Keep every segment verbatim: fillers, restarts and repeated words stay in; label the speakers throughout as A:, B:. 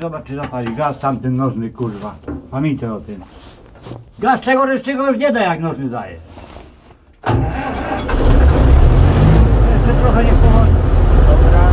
A: zobacz czy zapali gaz tamten nożny kurwa. Pamiętaj o tym. Gaz tego resztego już nie da jak nożny daje. Jeszcze trochę nie powoli. Dobra.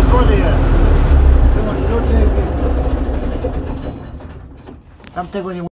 A: Tam tego nie